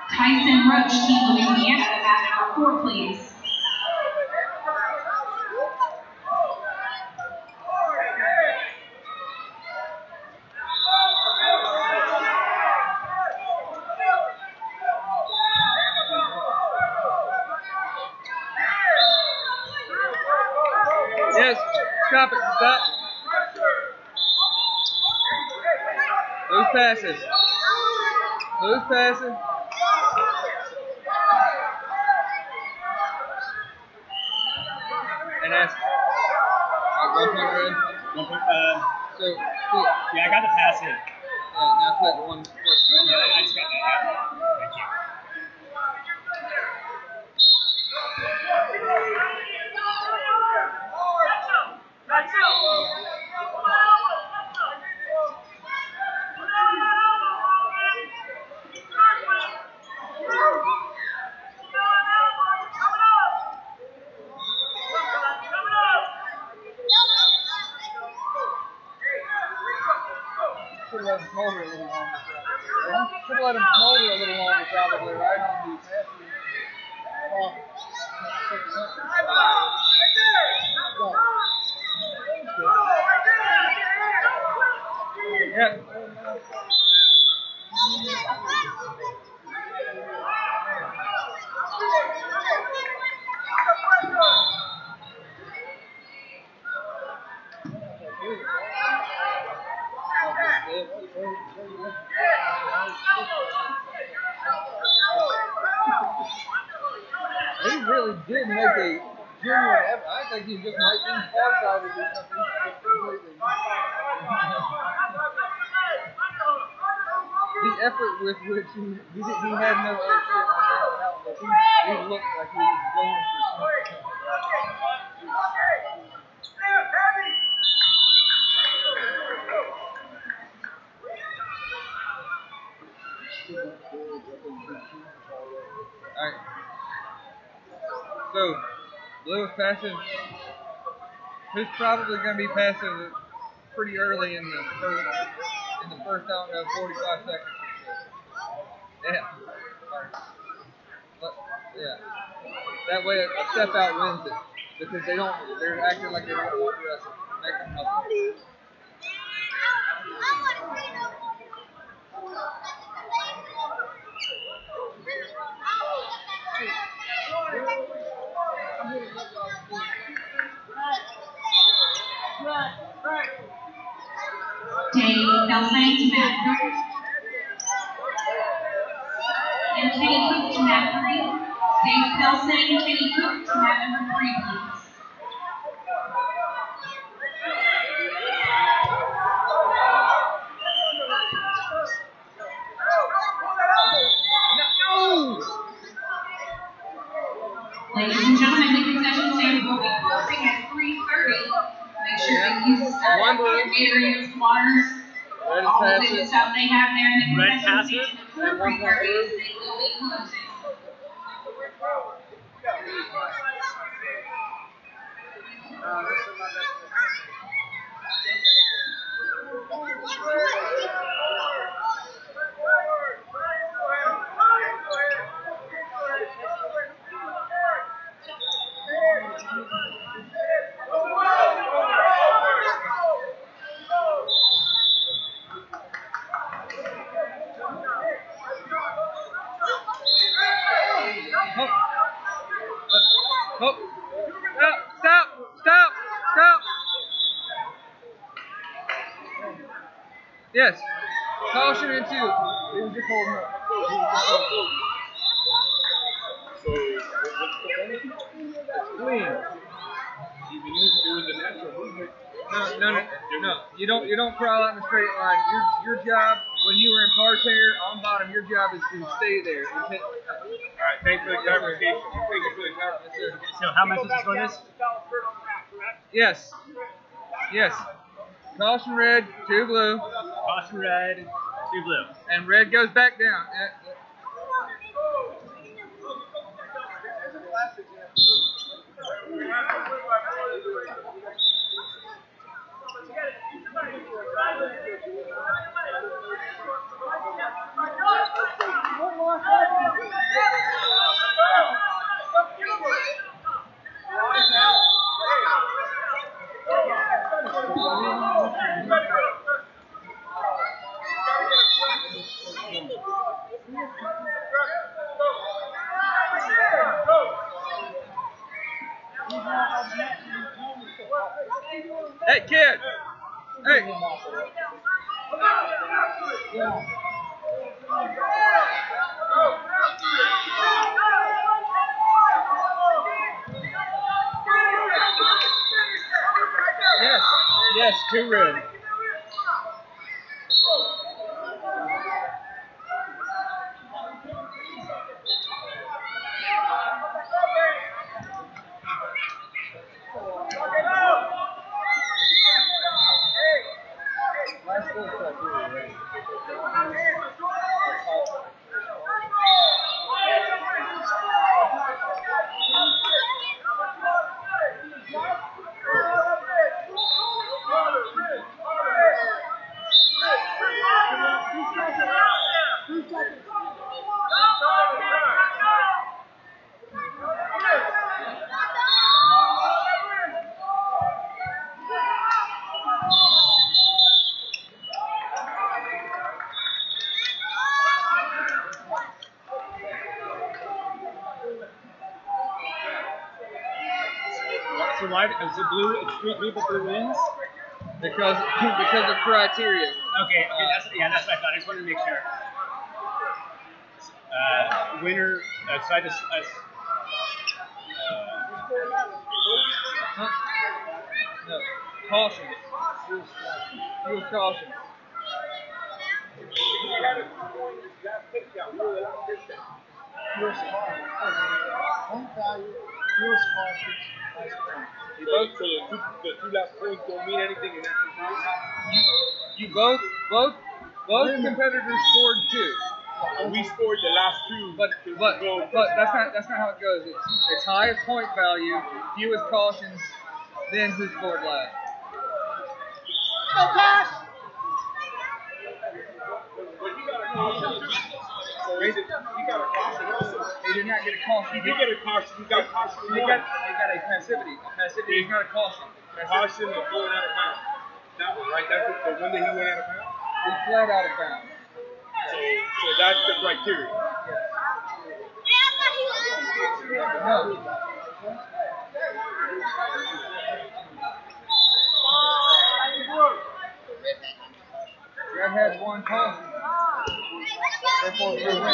Tyson Roach, Team Louisiana, at number 4, please. Yes, stop it, stop. Loose passes. Loose passes. And that's 1 point red. 1 point. So, yeah, I got the pass in. Now click 1. Yeah, I just got that. Thank you. Should let him smolder a little longer. Should let him smolder a little longer, probably, right on the passes. Yeah. He really did make a genuine effort. I think he just might be farsighted or something completely. The effort with which he had no shit on out, but he looked like he was going for something. Alright. So, Lewis passing. Who's probably going to be passing pretty early in the first, I don't know, 45 seconds or so. Yeah. Yeah. That way a step out wins it. Because they're acting like they don't want the wrestle. Make them hustle. Dave Felsang to mat 3. And Kenny Cook to mat 3. Dave Felsang, Kenny Cook to mat number 3, please. Ladies and gentlemen, the concession stand will be closing at 3:30. Make sure to use Gatorade waters. All the good stuff they have there in the concession stand before 3:30. They will be closing. Stop! Yes. Caution into. He was just holding up. So, it's clean. You can use it as a natural movement. No. You don't crawl out in a straight line. Your job when you were in parterre on bottom, your job is to stay there. Alright, thanks for the clarification. So how am I supposed to score this? Yes. Caution red, 2 blue. Caution red, 2 blue. And red goes back down. Hey, kid! Hey! Yes, 2 red. So why is it blue? It's 3 people blue wins? Because of criteria. Okay, that's what I thought. I just wanted to make sure. Winner, so I just, No. Caution. Use caution. The two last points don't mean anything in that situation. You both competitors scored 2. We scored the last 2. But that's not how it goes. It's highest point value, fewest cautions, then who scored last. He got a caution also. He did not get a caution. He did get a caution. He got a caution. He got a passivity. A passivity is not a caution. Caution of going out of bounds. That one, right? That's the one that he went out of bounds? He fled out of bounds. So that's the criteria. No. Red has 1 caution. Therefore, you win.